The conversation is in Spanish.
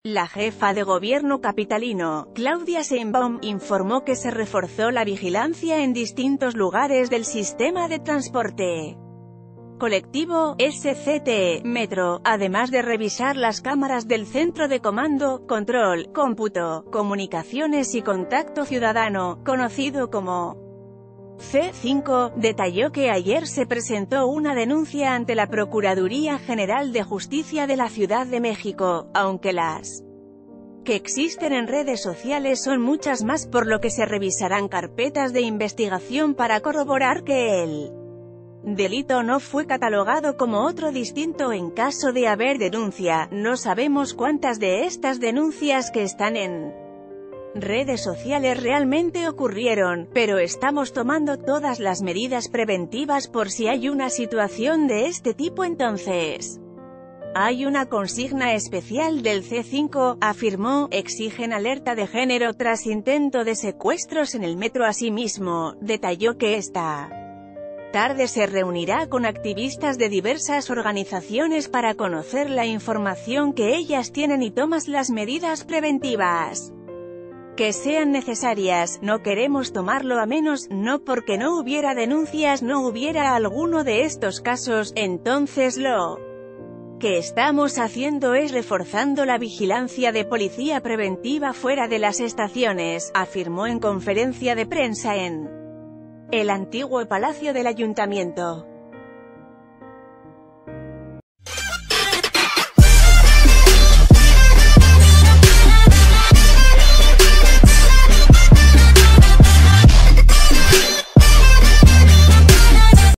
La jefa de gobierno capitalino, Claudia Sheinbaum, informó que se reforzó la vigilancia en distintos lugares del sistema de transporte colectivo, SCT, metro, además de revisar las cámaras del Centro de Comando, Control, Cómputo, Comunicaciones y Contacto Ciudadano, conocido como C5, detalló que ayer se presentó una denuncia ante la Procuraduría General de Justicia de la Ciudad de México, aunque las que existen en redes sociales son muchas más, por lo que se revisarán carpetas de investigación para corroborar que el delito no fue catalogado como otro distinto en caso de haber denuncia. No sabemos cuántas de estas denuncias que están en redes sociales realmente ocurrieron, pero estamos tomando todas las medidas preventivas por si hay una situación de este tipo. Entonces hay una consigna especial del C5, afirmó. Exigen alerta de género tras intento de secuestros en el metro. Asimismo, detalló que esta tarde se reunirá con activistas de diversas organizaciones para conocer la información que ellas tienen y tomas las medidas preventivas que sean necesarias. No queremos tomarlo a menos, no porque no hubiera denuncias, no hubiera alguno de estos casos. Entonces lo que estamos haciendo es reforzando la vigilancia de policía preventiva fuera de las estaciones, afirmó en conferencia de prensa en el antiguo Palacio del Ayuntamiento.